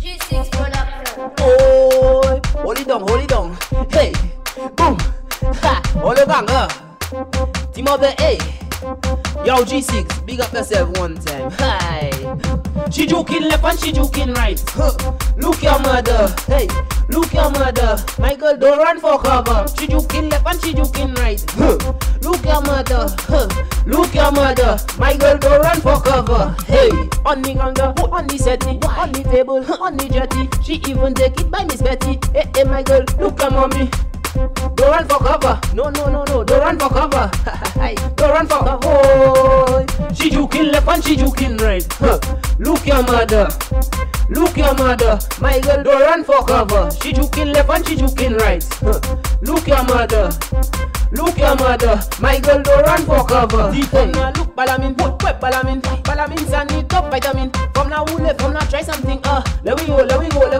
G6 production. Oh, hold it down. Hey, boom, ha, all the gang, team up the A. Yo, G6, big up yourself one time. Hi. She joking left and she joking right. Look your mother. Hey, look your mother. My girl, don't run for cover. She joking left and she joking right. Look your mother. Look your mother. My girl, don't run for cover. Hey, on the ganga, on the setty, on the table, on the jetty. She even take it by Miss Betty. Hey, my girl, look at mommy. Don't run for cover. No. Don't run for cover. Don't run for cover. Oh, she joking left and she joking right. Look your mother. Look your mother. My girl, don't run for cover. She joking left and she joking right. Look your mother. Look your mother. My girl, don't run for cover. Look balamin, put web balamin. Balamin sandy top vitamin. From now who left, from now try something. Let we go.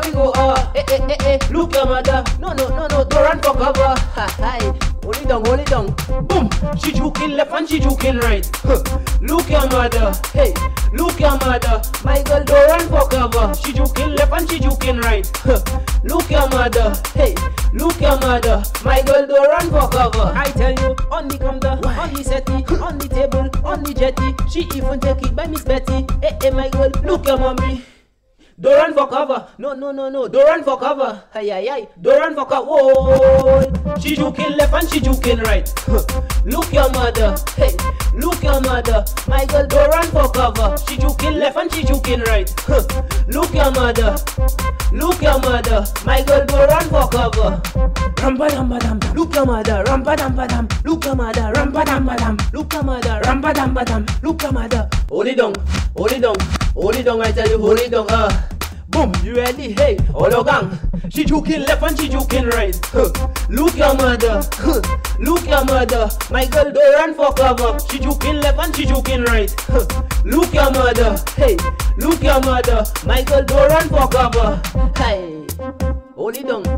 Look your mother. No. Don't run for cover. Hold it down. Boom. She joking left and she joking right. Look your mother. Hey, look your mother. My girl, don't run for cover. She joking left and she joking right. Look your mother. Hey, look your mother. My girl, don't run for cover. I tell you, on the counter, on the settee, on the table, on the jetty. She even take it by Miss Betty. Hey, my girl, look your mommy. Don't run for cover. No. Don't run for cover. Ay. Don't run for cover. Whoa. She joking left and she joking right. Look your mother. Hey, look your mother. My girl, don't run for cover. She joking left and she joking right. Look your mother. Look your mother. My girl, don't run for cover. Rampa dam. Look your mother. Rampa dam. Look your mother. Rampa dam. Look your mother. Rampa dam. Look your mother. Hold it down. I tell you, hold it down. Boom, you ready? Hey, all the gang. She joking left and she joking right. Look your mother. Look your mother. My girl, don't run for cover. She joking left and she joking right. Look your mother. Hey, look your mother. My girl, don't run for cover. Hey, hold it down.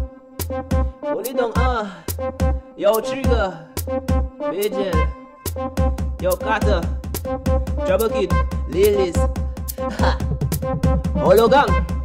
Yo, Trigger, Vigil, yo, Carter, Trouble Kid, Lilies. Ha! All the gang.